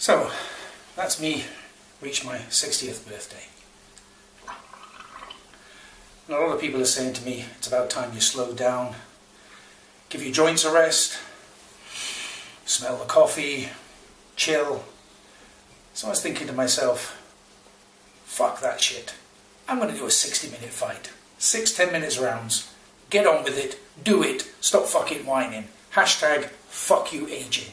So, that's me reached my 60th birthday. And a lot of people are saying to me, it's about time you slow down, give your joints a rest, smell the coffee, chill. So I was thinking to myself, fuck that shit. I'm going to do a 60-minute fight. 6-10 minutes rounds. Get on with it. Do it. Stop fucking whining. Hashtag fuck you aging.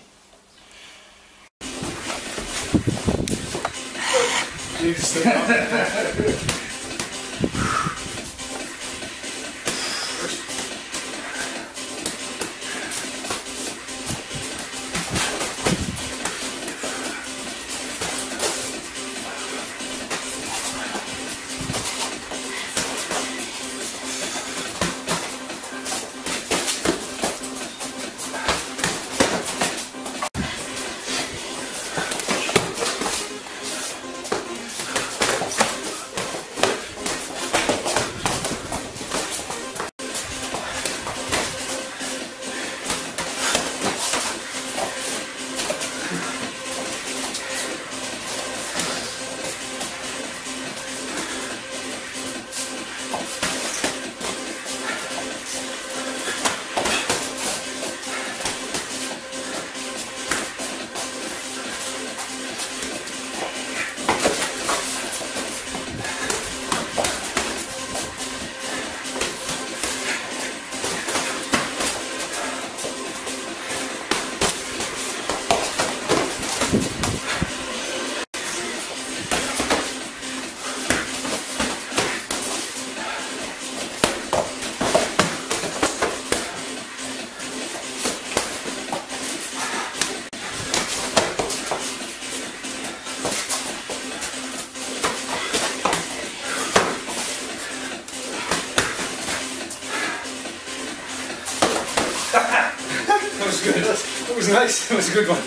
That was good. That was nice. That was a good one.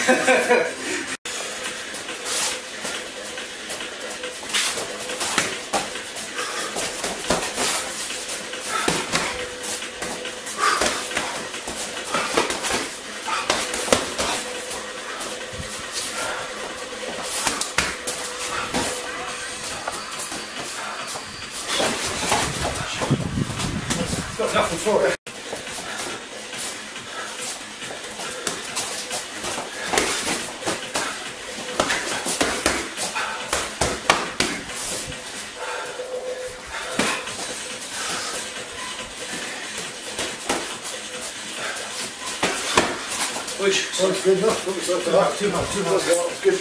Got nothing for it. Which? Oh, it's good enough. Too much. That's good.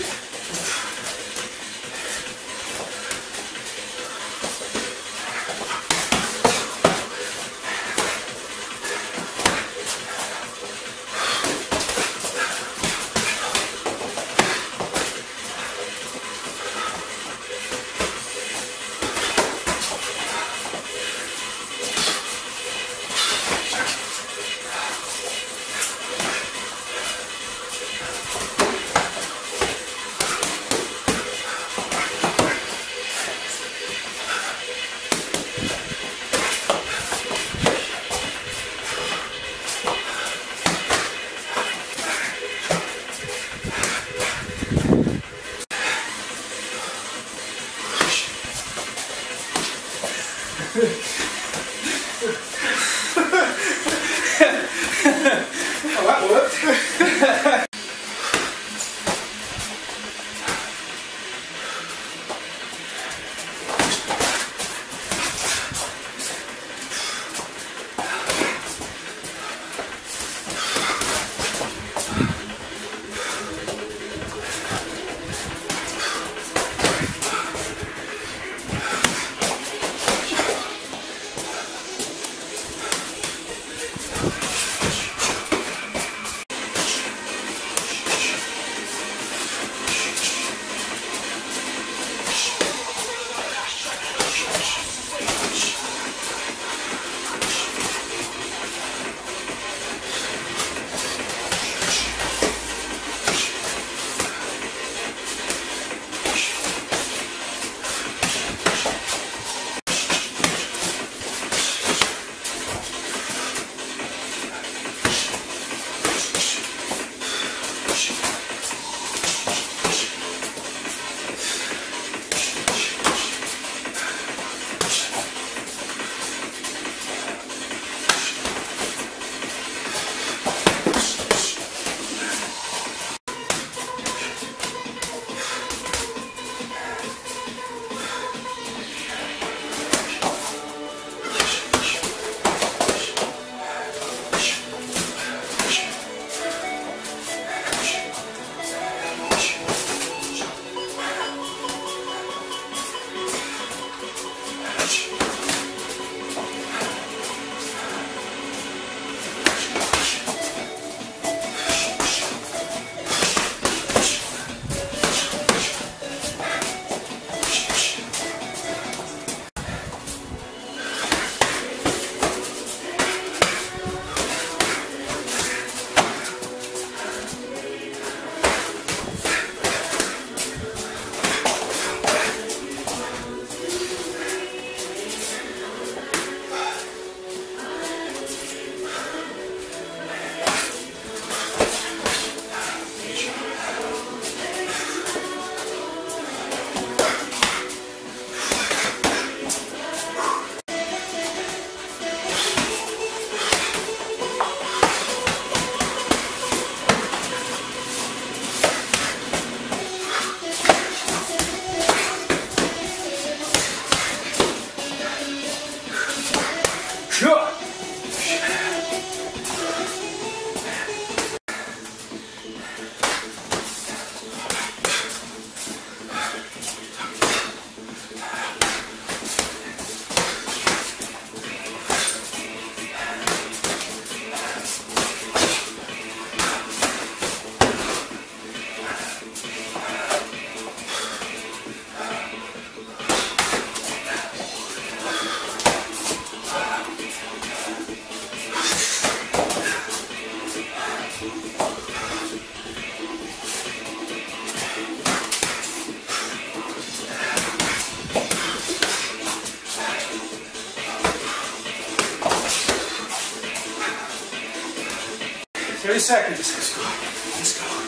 30 seconds. Let's go. Let's go.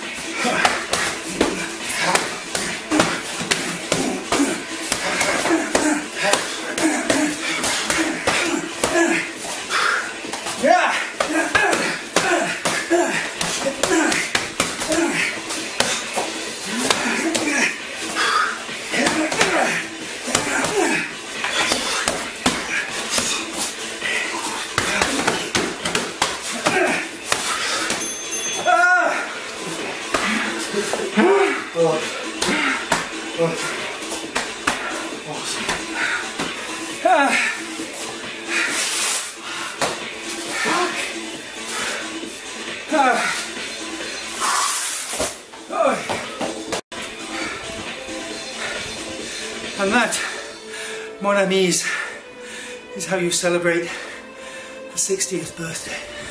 Yeah. And that, mon amis, is how you celebrate a 60th birthday.